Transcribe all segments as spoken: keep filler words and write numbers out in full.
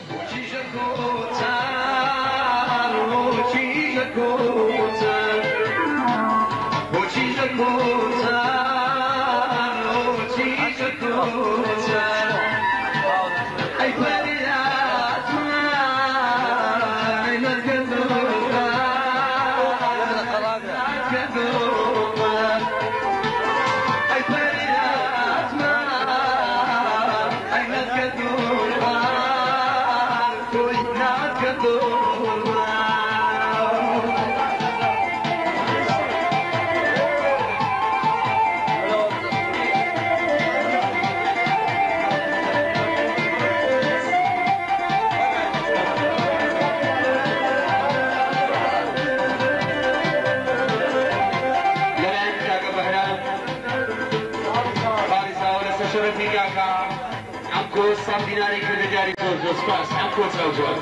صام دیناری کرده جاری زۆر زۆر سپاس ئەم کۆچراو جوان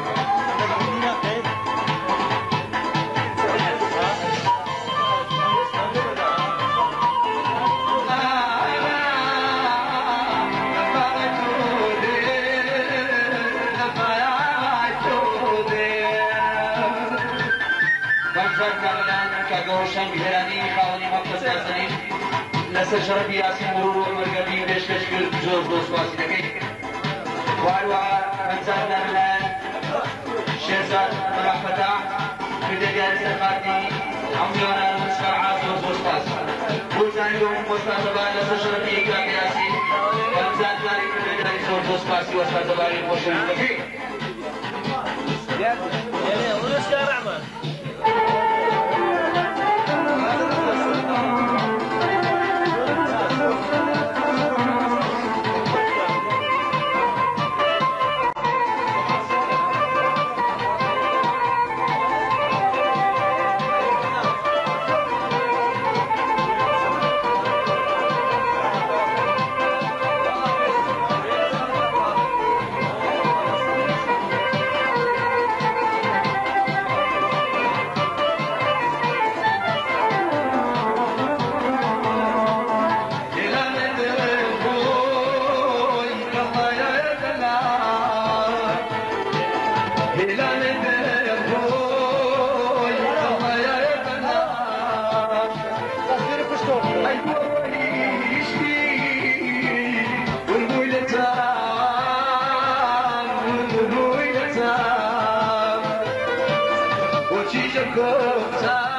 کاگەوەشان بهێرانی خاوەنی مەقدەس یاسین لەسەر شەرەفی یاسین مرور و وەرگەردی پێشکەش کرد زۆر زۆر سپاسی دەکەین وهروها رمزان نرلان شهزاد ملا فتح كده جالس القادي عميانا المسكرعة زوز وسطاس بوزاني لهم وسطاس زبائن لسا شرفي إقراق ياسين رمزان ناري كده جالس زوز وسطاسي وسطاس زبائن وشرف لكي يعني ورش يا رعمة Go,